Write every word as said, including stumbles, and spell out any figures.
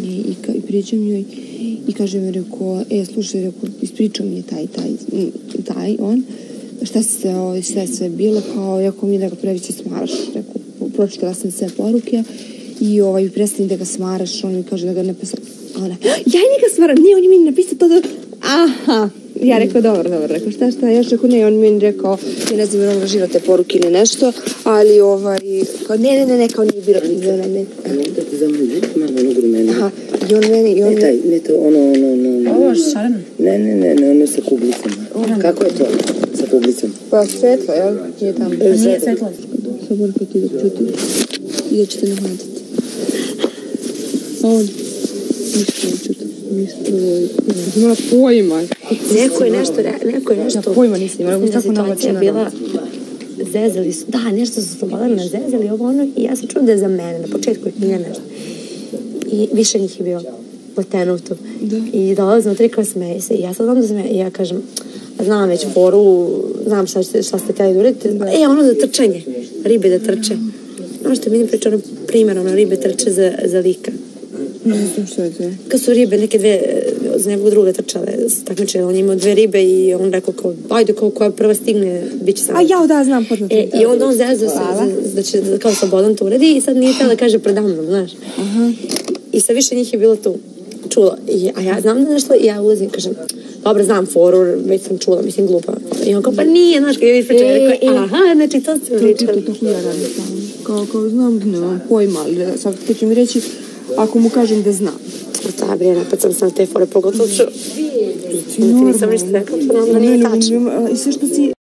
i, i priđem njoj i kaže mi, rekao, e, slušaj, rekao, ispričao mi je taj, taj, taj, on, šta se, ovaj, sve sve bilo, kao, rekao mi da ga previše smaraš, rekao, pročitala sam sve poruke i ovaj, prestani da ga smaraš, on mi kaže da ga ne pisao, a ona, ja njega smaram, nije, on je mi napisao to da, aha, ja rekao, dobro, dobro, rekao, šta, šta, još rekao, ne, on mi rekao, ja ne znam, jer on lažira te poruke ili nešto, ali, ovaj, kao, ne, ne, ne, ne, kao nije bilo, ne, ne, ne. A mogu da ti zamoliti malo ono grumeno? Aha, i on meni, i on... Ne taj, ne to, ono, ono, ono... Ovo je šareno? Ne, ne, ne, ne, ono sa kuglicama. Kako je to sa kuglicama? Pa svetlo, jel? Nije tamo. Nije svetlo. Sabor kad ti da čuti i da ćete nahvatiti. A on, ništa ne čuti. Ništa prvo, imala pojma. Neko je nešto, neko je nešto... Ja pojma nisam imala, mislim da situacija je bila... Zezali su, da, nešto su Slobodana zezali, ovo ono, i ja sam čula da je za mene, na početku je nije nešto. I više njih je bilo leteno u to. I dolazimo tri kao smeje se, i ja sad znam da smeje, i ja kažem, znam već foru, znam šta, šta ste htjeli da uradite, e, ono za trčanje, ribe da trče. Ono što mi ne priča, ono primjer, ono ribe trče za, za lika. Ne znam što je to. Kad su ribe, neke dve, za nekog druga trčale, takmičile, on je imao dve ribe i on rekao kao, ajde, kao koja prva stigne, bit će sam. A ja, da, znam, poznato. E, I onda on zezao se, da će kao Slobodan to uradi i sad nije htjela da kaže predamnom, znaš. Aha. I sve više njih je bilo tu, čula. I, a ja znam da nešto, i ja ulazim, kažem, dobro, znam foru, već sam čula, mislim, glupa. I on kao, pa nije, znaš, kada je pričao, e, rekao, aha, znači, to ste pričali. To, to, to, ja radim tamo. Kao, kao, znam, nemam pojma, ali sad to će mi reći, ako mu kažem da znam. Da, Brijana, pa sam sam te fore pogotovo čuo. Ti nisam ništa rekao, pa nam da nije tačno. I sve što si...